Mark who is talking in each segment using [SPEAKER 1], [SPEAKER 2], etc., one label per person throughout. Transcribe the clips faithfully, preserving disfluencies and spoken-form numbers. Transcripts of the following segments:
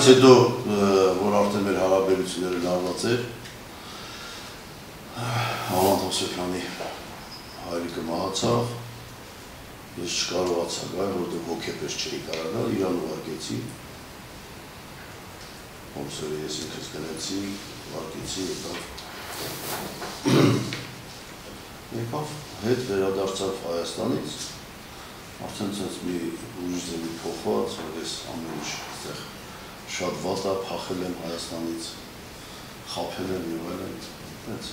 [SPEAKER 1] դրանից հետո, որ արդեն մեր հարաբերությունները լարված էր, Ավանդ Հովսեփյանի հայրիկը մահացավ, ես չկարողացա գալ, որտեղ հոգեպես չէի կարող գալ, իրան ուղարկեցի, Հոմսերը ես ինքս գնեցի, ուղարկեցի, եկավ, հետ վերադարձավ Հայաստանից, արդեն ցած մի ուրիշ ձևի փոխված, որ ես ամեն ինչ այստեղ շատ վատ է, փախել եմ Հայաստանից, խաբել եմ եւ այլն, այդպես։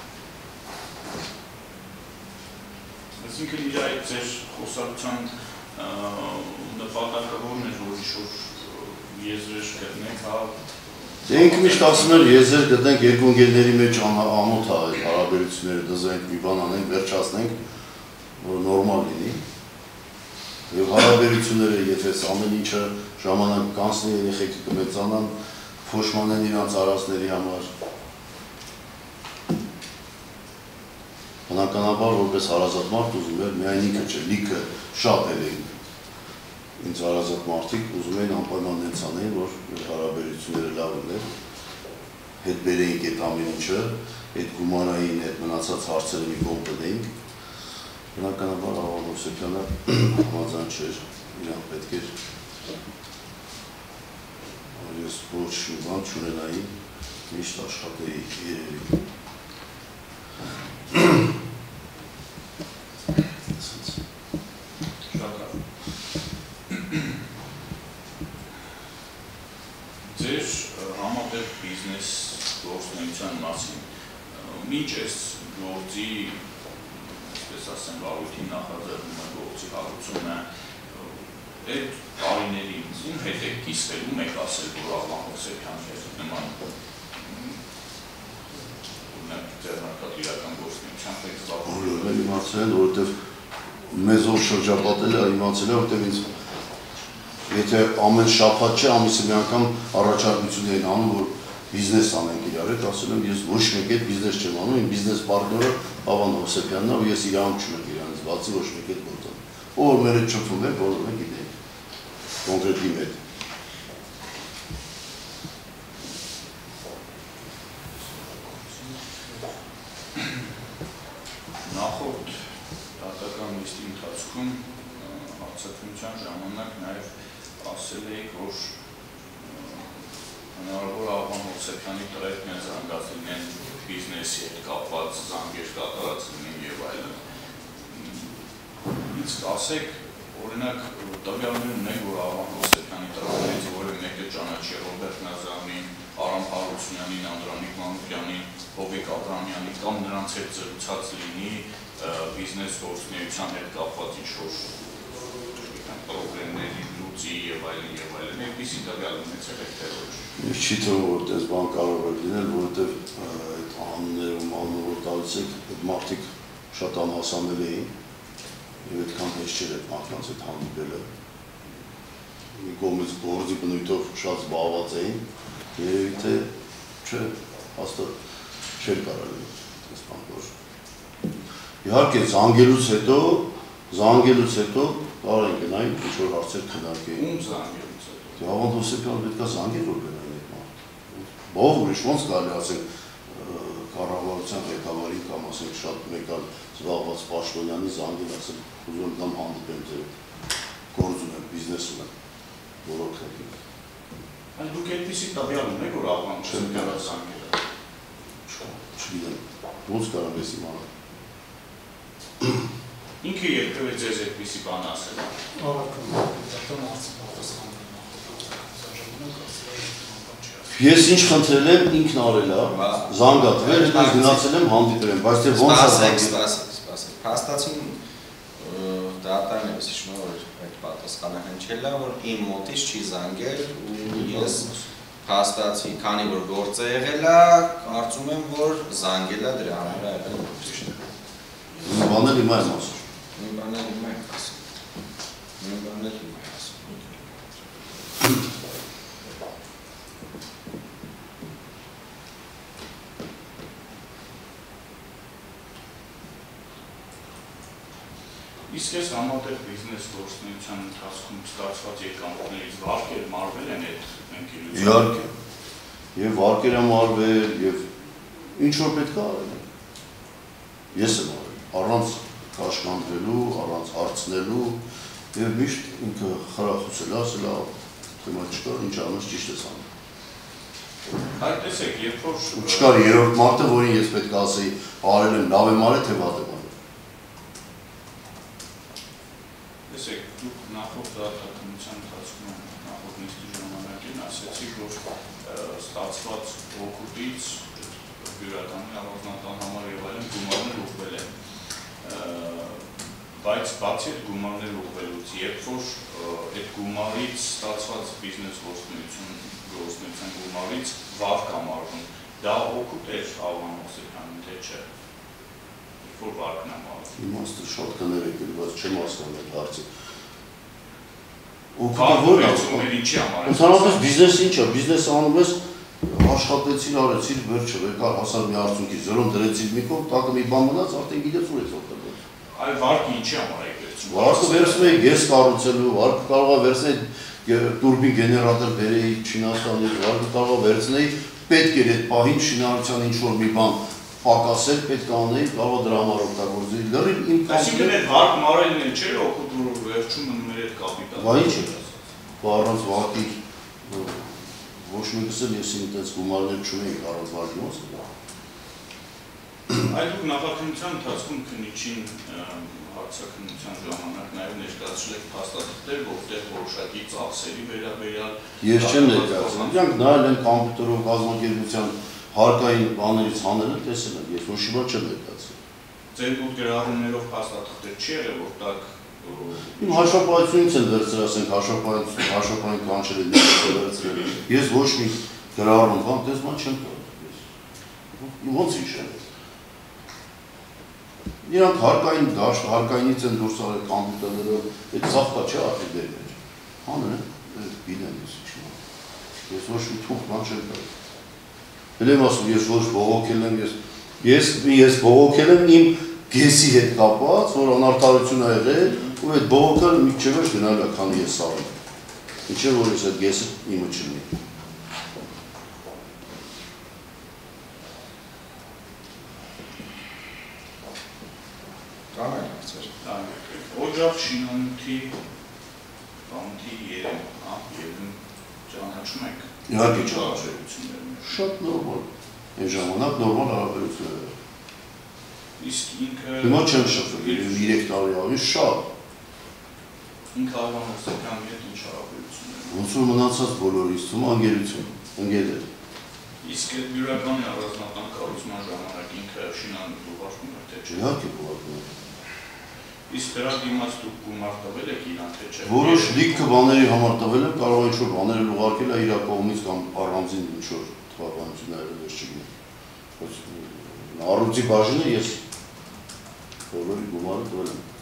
[SPEAKER 2] Այսինքն իր այդ ձեր խոսակցության նպատակը որն էր, որ ինչ-որ եզրեր գտնենք, հա։
[SPEAKER 1] Մենք միշտ ասում են եզր գտնենք երկու ընկերների մեջ ամոթ է հարաբերությունները դզենք, մի բան անենք, վերջացնենք, որ նորմալ լինի։ Եվ հարաբերությունները, եթե ամեն ինչը ժամանակ կանցնի, երեխեքը կմեծանան, փոշմանեն իրանց արածների համար։ Բնականաբար, որպես հարազատ մարդ ուզում էր, միայն ինքը չէ, լիքը շատ էլ էին ինձ հարազատ մարդիկ ուզում էին անպայման նենց անեին, որ հարաբերությունները լավ ուներ, հետ բերեինք այդ ամեն ինչը, այդ գումարային, այդ մնացած հարցերը մի կողմ տնեինք, բնականաբար Ավանդ Հովսեփյանը համաձայն չէր, իրան պետք էր, որ ես ոչ մի բան չունենայի, միշտ աշխատեի երևի։
[SPEAKER 2] Ձեր համատեղ բիզնես գործունեության մասին, մինչ այս գործի, այսպես ասեմ, վարույթի նախաձեռնումը, գործի հարուցումը, այդ տարիներին ում հետ եք կիսվելու, մեկ ասել, որ Ավանդ Հովսեփյանի հետ նման ձեռնարկած իրական գործունեությամբ եք զբաղվում։
[SPEAKER 1] Ուրեմն իմացել են, որովհետև մեզով շրջապատել է, իմացել է, որովհետև ինձ եթե ամեն շաբաթ չէ, ամիսը մի անգամ առաջարկություն էին անում, որ բիզնես անենք իրար հետ, ասել եմ, ես ոչ մեկ հետ բիզնես չեմ անում, իմ բիզնես պարտները Ավանդ Հովսեփյանն է, ու ես իրան չունեմ իրանից, բացի ոչ մեկ հետ գործում։ Ով մեր հետ շփվում է, բոլորը գիտենք, կոնկրետ իմ հետ։
[SPEAKER 2] Նախորդ դատական նիստի ընթացքում արձակնության ժամանակ նաև ասել էիք, որ հնարավոր Ավանդ Հովսեփյանի տրետն են զանգացել են բիզնեսի հետ կապված զանգեր կատարած լինեն եւ այլն։ Ինչ կասեք, օրինակ տվյալներ ունենք, որ Ավանդ Հովսեփյանի տրետներից որը մեկը ճանաչի Ռոբերտ Նազարյանին, Արամ Հարությունյանին, Անդրանիկ Մանուկյանին, Հովիկ Աբրամյանին կամ նրանց հետ զրուցած լինի բիզնես գործունեության հետ կապված ինչ-որ պրոբլեմների լուծի եւ այլն եւ այլն, այդպիսի տվյալ ունեցել եք թե ոչ։
[SPEAKER 1] Ինչ չի թվում, որ այդպես բան կարող է լինել, որովհետև այդ անուններում անունը որ տալիս եք, այդ մարդիկ շատ անհասանելի էին եւ այդքան հեշտ չէր այդ մարդկանց հետ հանդիպելը։ Մի կողմից գործի բնույթով շատ զբաղված էին, երևի թե չէ, հաստատ չէր կարող լինել այս բան որ։ Իհարկե զանգելուց հետո, զանգելուց հետո կարող են գնային ինչ-որ հարցեր քննարկեին։
[SPEAKER 2] Ում զանգելուց հետո։
[SPEAKER 1] Դե Ավանդ Հովսեփյանը պետք է զանգեր, որ գնային այդ մարդ։ Բող ուրիշ ոնց կարելի ասենք կառավարության ղեկավարին կամ ասենք շատ մեկ այլ զբաղված պաշտոնյանի զանգել ասել, ուզում եմ դամ հանդիպեմ ձեր գործ ունեմ, բիզնես ունեմ, որոքնեք։
[SPEAKER 2] Այն դուք այդպիսի տվյալ ունեք, որ Ավանդ Հովսեփյանը զանգել է։
[SPEAKER 1] Չգիտեմ, ոնց կարող ես իմանալ։
[SPEAKER 2] Ինքը երբևէ ձեզ այդպիսի բան ասել է։
[SPEAKER 1] Ես ինչ խնդրել եմ, ինքն արել է, զանգատվել, հետո գնացել եմ հանդիպել եմ, բայց թե ոնց է
[SPEAKER 3] զանգել։ Սպասեք, սպասեք։ Փաստացին դատարանը ես հիշում եմ, որ այդ պատասխանը հնչել է, որ իմ մոտից չի զանգել ու ես փաստացի, քանի որ գործը եղել է, կարծում եմ, որ զանգել է դրա համար եղել է ճիշտ։
[SPEAKER 1] Մի բան էլ հիմա եմ ասում։
[SPEAKER 3] Մի բան էլ հիմա եմ ասում։ Մի բան էլ հիմա եմ ասում։
[SPEAKER 2] Իսկ այս համատեղ բիզնես գործունեության ընթացքում ստացված եկամուտներից վարկեր մարվել են այդ ընկերությունը։
[SPEAKER 1] Իհարկե։ Եվ վարկերը մարվել, եւ ինչ որ պետք է արել։ Ես եմ արել, առանց կաշկանդվելու, առանց հարցնելու, եւ միշտ ինքը խրախուսել, ասել, թեմա չկա, ինչ անց ճիշտ ես անում։
[SPEAKER 2] Այդ տեսեք, երբ որ
[SPEAKER 1] չկար երրորդ մարդը, որին ես պետք է ասեի, արել եմ, լավ եմ արել, թե վատ եմ արել։
[SPEAKER 2] Տեսեք, դուք նախորդ դատականության ընթացքում նախորդ նիստի ժամանակին ասեցիք, որ ստացված օգուտից բյուրականի առանձնատան համար եւ այլն գումարներ ուղղվել են։ Բայց բացի այդ գումարներ ուղղվելուց, երբ որ այդ գումարից ստացված բիզնես գործունեություն գործունեության գումարից վարկ ամառվում, դա օգուտ էր Ալվանով Սիրյանին, թե չէ։ Երբ որ վարկն է մարվում։
[SPEAKER 1] Իմաստը շատ կներեք, բայց չեմ հասկանում այդ հարցը։ Ընդհանրապես բիզնեսը ինչ է, բիզնեսը անում ես, աշխատեցիր, արեցիր, վերջը, եկար, հասար մի արդյունքի, զրոն դրեցիր մի կողմ, տակը մի բան մնաց, արդեն գիտես ուր ես օգտվել։
[SPEAKER 2] Այ վարկը ինչի համար եք վերցնում։
[SPEAKER 1] Վարկը վերցնում եք գեզ կառուցելու, վարկը կարող է վերցնել տուրբին գեներատոր բերեի Չինաստանից, վարկը կարող է վերցնել, պետք էր այդ պահին շինարարության ինչ-որ մի բան պակասել, պետք է անեի, կարող է դրա համար օգտագործել։ Լրիվ իմ
[SPEAKER 2] Այսինքն այդ վարկ մարելն էլ չէր օգուտ, որ վերջում մնում էր այդ կապիտալը։
[SPEAKER 1] Բա ինչ է։ Առանց վարկի ոչ մեկս էլ ես ինձ գումարներ չունեի առանց վարկի ոնց է։
[SPEAKER 2] Այդ դուք նախաքննության ընթացքում քննիչին հարցաքննության ժամանակ նաև ներկայացրել եք փաստաթղթեր, որտեղ որոշակի ծախսերի վերաբերյալ
[SPEAKER 1] Ես չեմ ներկայացրել։ Իրանք նայել են կոմպյուտերով կազմակերպության հարկային բաներից հանելը տեսել են, ես ոչ մի բան չեմ ներկայացրել։
[SPEAKER 2] Ձեր դուք գրառումներով փաստաթղթեր չի եղել, որ տակ
[SPEAKER 1] Իմ հաշվապահությունից են վերցրել, ասենք հաշվապահային կանչել են վերցրել։ Ես ոչ մի գրառում բան, դες բան չեմ տվել։ Ոնց հիշել։ Իրանք հարկային դաշտ, հարկայինից են դուրս արել կոմպյուտերները, այդ ծախկա չէ արդեն դեր մեջ։ Հանել են, գիտեն ես ինչ։ Ես ոչ մի թուղթ բան չեմ տվել։ Էլ եմ ասում, ես ոչ բողոքել եմ, ես ես բողոքել եմ իմ գեսի հետ կապված, որ անարդարություն ա եղել, ու այդ բողոքը միջևեր գնալ է, քանի ես արել։ Ինչե որ ես այդ գեսը իմը չունի։
[SPEAKER 3] Կան այն հարցեր։
[SPEAKER 2] Օջախ շինանյութի բանտի երեմ, երեմ ճանաչում եք։
[SPEAKER 1] Իհարկե ճանաչում։ Շատ նորմալ։ Այն ժամանակ նորմալ հարաբերություններ էր։
[SPEAKER 2] Իսկ ինքը
[SPEAKER 1] Հիմա չեմ շփվել, երեք տարի ավելի շատ։
[SPEAKER 2] Ինքը Ալվանով Սիրյանի հետ ինչ հարաբերություններ։
[SPEAKER 1] Ոնց որ մնացած բոլորիս թվում անգերություն, ընկերներ։
[SPEAKER 2] Իսկ այդ բյուրականի առանձնատան կառուցման ժամանակ ինքը շինանյութ ուղարկում էր, թե չէ։
[SPEAKER 1] Իհարկե ուղարկում էր։
[SPEAKER 2] Իսկ դրա դիմաց դուք գումար տվել եք իրան, թե չէ։
[SPEAKER 1] Որոշ լիքը բաների համար տվել եմ, կարող է ինչ-որ բաներ ուղարկել է իր կողմից կամ առանձին ինչ-որ թվականություններ ես չգիտեմ։ Բայց առողջի բաժինը ես բոլորի գումարը տվել եմ։